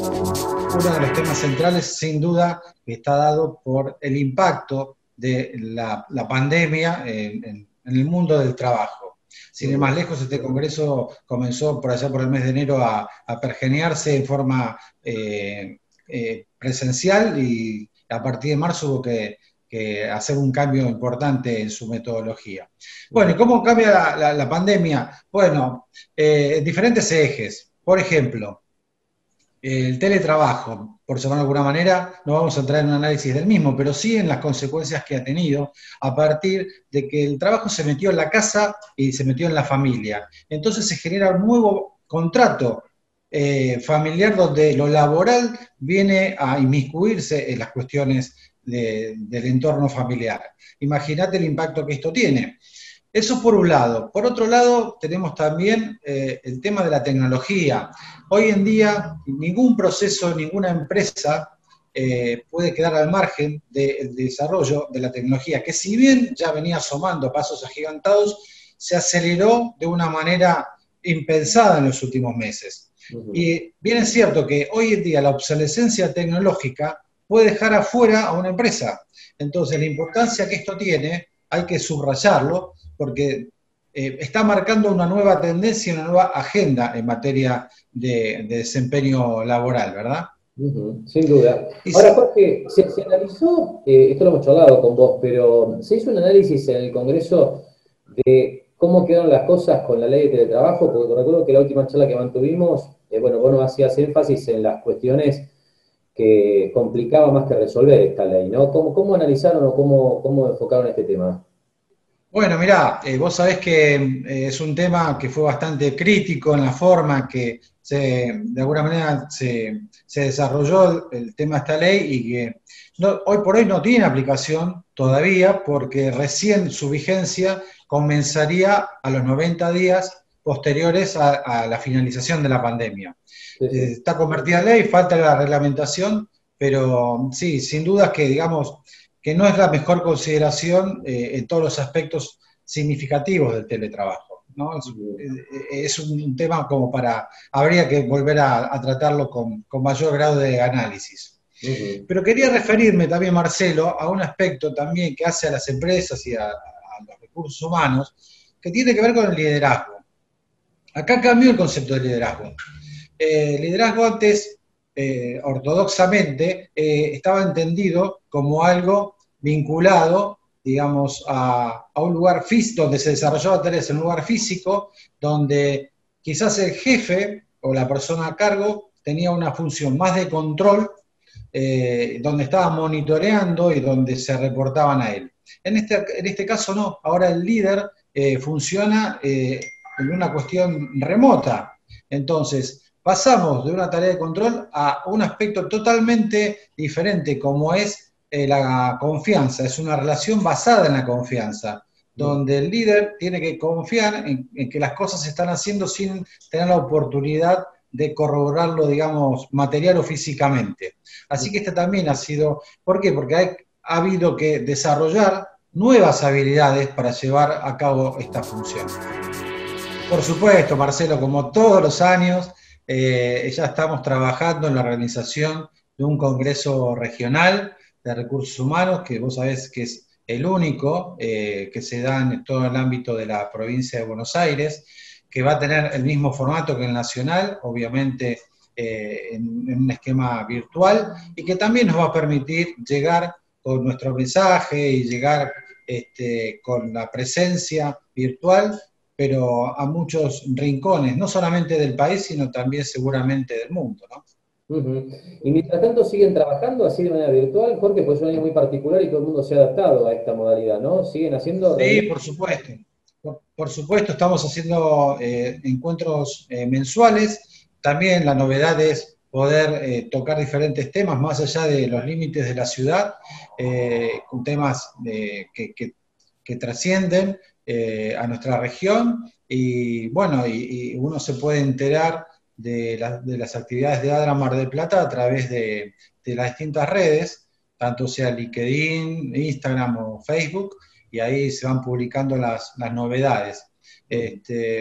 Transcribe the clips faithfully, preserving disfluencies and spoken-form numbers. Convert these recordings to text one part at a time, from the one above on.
Uno de los temas centrales, sin duda, está dado por el impacto de la, la pandemia en, en, en el mundo del trabajo. Sin ir más lejos, este congreso comenzó por allá por el mes de enero a, a pergeñarse en forma eh, eh, presencial y a partir de marzo hubo que, que hacer un cambio importante en su metodología. Bueno, ¿y cómo cambia la, la, la pandemia? Bueno, eh, diferentes ejes. Por ejemplo, el teletrabajo, por llamarlo de alguna manera, no vamos a entrar en un análisis del mismo, pero sí en las consecuencias que ha tenido a partir de que el trabajo se metió en la casa y se metió en la familia. Entonces se genera un nuevo contrato eh, familiar donde lo laboral viene a inmiscuirse en las cuestiones de, del entorno familiar. Imagínate el impacto que esto tiene. Eso por un lado. Por otro lado, tenemos también eh, el tema de la tecnología. Hoy en día, ningún proceso, ninguna empresa eh, puede quedar al margen del de desarrollo de la tecnología, que si bien ya venía asomando pasos agigantados, se aceleró de una manera impensada en los últimos meses. Uh-huh. Y bien es cierto que hoy en día la obsolescencia tecnológica puede dejar afuera a una empresa. Entonces, la importancia que esto tiene, hay que subrayarlo, porque eh, está marcando una nueva tendencia, una nueva agenda en materia de, de desempeño laboral, ¿verdad? Uh-huh, sin duda. Ahora, Jorge, se, se analizó, eh, esto lo hemos charlado con vos, pero se hizo un análisis en el Congreso de cómo quedaron las cosas con la ley de teletrabajo, porque recuerdo que la última charla que mantuvimos, eh, bueno, vos nos hacías énfasis en las cuestiones que complicaba más que resolver esta ley, ¿no? ¿Cómo, cómo analizaron o cómo, cómo enfocaron este tema? Bueno, mirá, eh, vos sabés que eh, es un tema que fue bastante crítico en la forma que se, de alguna manera se, se desarrolló el, el tema de esta ley y que no, hoy por hoy no tiene aplicación todavía porque recién su vigencia comenzaría a los noventa días posteriores a, a la finalización de la pandemia. Sí, sí. Eh, está convertida en ley, falta la reglamentación, pero sí, sin duda que, digamos, que no es la mejor consideración eh, en todos los aspectos significativos del teletrabajo, ¿no? Es, es un tema como para, habría que volver a, a tratarlo con, con mayor grado de análisis. Uh-huh. Pero quería referirme también, Marcelo, a un aspecto también que hace a las empresas y a, a los recursos humanos, que tiene que ver con el liderazgo. Acá cambió el concepto de liderazgo. Eh, liderazgo antes, eh, ortodoxamente, eh, estaba entendido como algo vinculado, digamos, a, a un lugar físico, donde se desarrollaba tareas en un lugar físico, donde quizás el jefe o la persona a cargo tenía una función más de control, eh, donde estaba monitoreando y donde se reportaban a él. En este, en este caso no, ahora el líder eh, funciona eh, en una cuestión remota. Entonces, pasamos de una tarea de control a un aspecto totalmente diferente, como es eh, la confianza. Es una relación basada en la confianza, donde el líder tiene que confiar en, en que las cosas se están haciendo sin tener la oportunidad de corroborarlo, digamos, material o físicamente. Así que esta también ha sido, ¿por qué? Porque hay, ha habido que desarrollar nuevas habilidades para llevar a cabo esta función. Por supuesto, Marcelo, como todos los años, eh, ya estamos trabajando en la organización de un congreso regional de recursos humanos, que vos sabés que es el único eh, que se da en todo el ámbito de la provincia de Buenos Aires, que va a tener el mismo formato que el nacional, obviamente eh, en, en un esquema virtual, y que también nos va a permitir llegar con nuestro mensaje y llegar este, con la presencia virtual, pero a muchos rincones, no solamente del país, sino también seguramente del mundo, ¿no? Uh-huh. Y mientras tanto siguen trabajando así de manera virtual, Jorge, pues es un año muy particular y todo el mundo se ha adaptado a esta modalidad, ¿no? ¿Siguen haciendo Sí, reuniones? por supuesto. Por, por supuesto, estamos haciendo eh, encuentros eh, mensuales. También la novedad es poder eh, tocar diferentes temas más allá de los límites de la ciudad, eh, con temas eh, que, que, que trascienden eh, a nuestra región. Y bueno, y, y uno se puede enterar de, la, de, las actividades de ADRA Mar del Plata a través de, de las distintas redes, tanto sea LinkedIn, Instagram o Facebook, y ahí se van publicando las, las novedades. Este,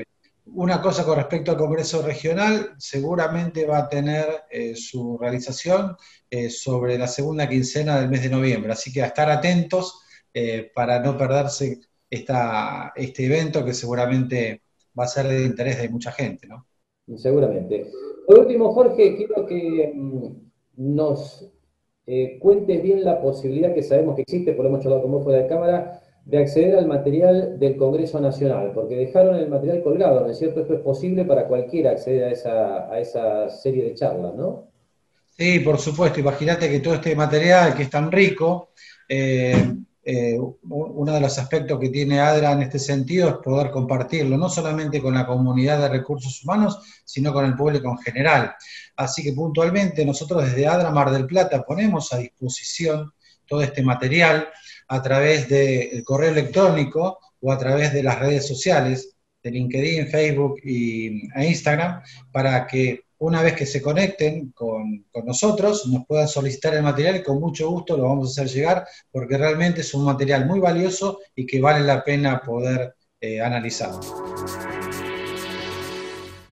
una cosa con respecto al Congreso Regional, seguramente va a tener eh, su realización eh, sobre la segunda quincena del mes de noviembre, así que a estar atentos eh, para no perderse esta, este evento que seguramente va a ser de interés de mucha gente, ¿no? Seguramente. Por último, Jorge, quiero que mm, nos eh, cuentes bien la posibilidad que sabemos que existe, porque lo hemos charlado con vos fuera de cámara, de acceder al material del Congreso Nacional, porque dejaron el material colgado, ¿no es cierto? Esto es posible para cualquiera acceder a esa, a esa serie de charlas, ¿no? Sí, por supuesto. Imagínate que todo este material que es tan rico, eh, eh, uno de los aspectos que tiene ADRA en este sentido es poder compartirlo, no solamente con la comunidad de recursos humanos, sino con el público en general. Así que puntualmente nosotros desde ADRA Mar del Plata ponemos a disposición todo este material a través del correo electrónico o a través de las redes sociales, de LinkedIn, Facebook y, e Instagram, para que una vez que se conecten con, con nosotros, nos puedan solicitar el material y con mucho gusto lo vamos a hacer llegar, porque realmente es un material muy valioso y que vale la pena poder eh, analizar.